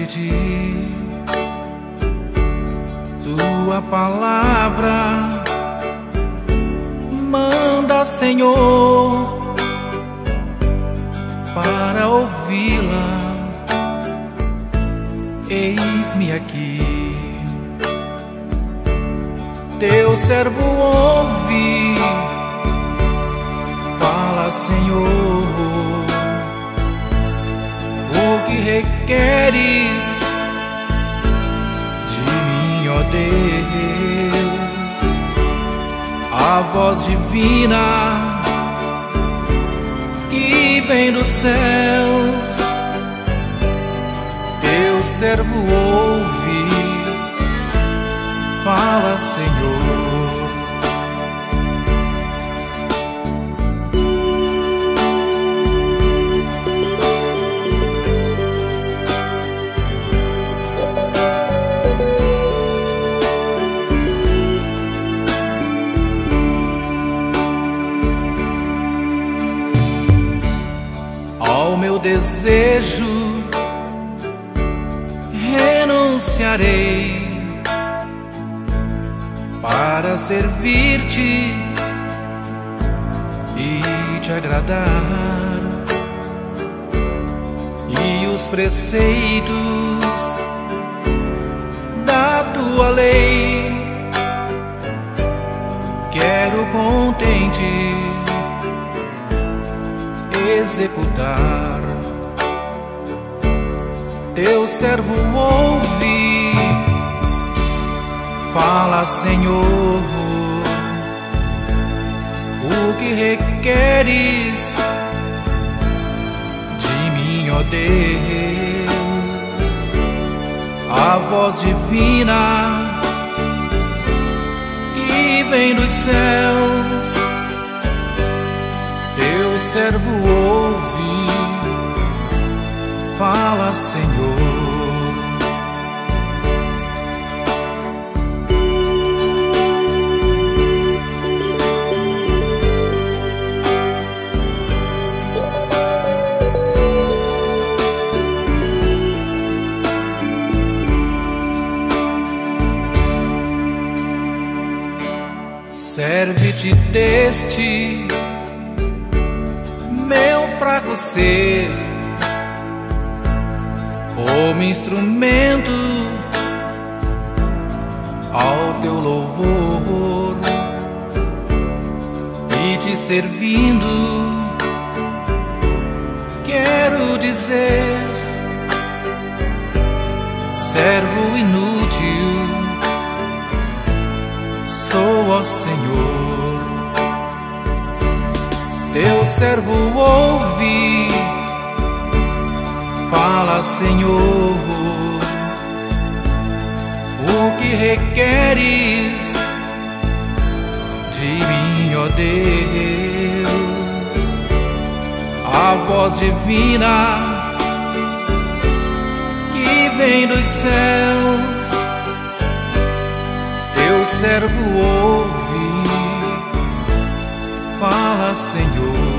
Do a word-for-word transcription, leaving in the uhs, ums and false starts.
pedir tua palavra. Manda, Senhor, para ouvi-la. Eis-me aqui, teu servo ouve. Fala, Senhor, o que requeres de mim, ó Deus. A voz divina que vem dos céus, teu servo ouve. Fala, Senhor. Ao meu desejo renunciarei para servir-te e te agradar, e os preceitos da tua lei quero contente executar. Teu servo ouve. Fala, Senhor, o que requeres de mim, ó Deus. A voz divina que vem dos céus, teu servo ouve. Fala, Senhor. Serve-te deste meu fraco ser, como instrumento ao teu louvor, e te servindo quero dizer: servo inútil sou, ó Senhor. Teu servo ouve. Fala, Senhor, o que requeres de mim, ó Deus. A voz divina que vem dos céus, teu servo ouve. Fala, Senhor.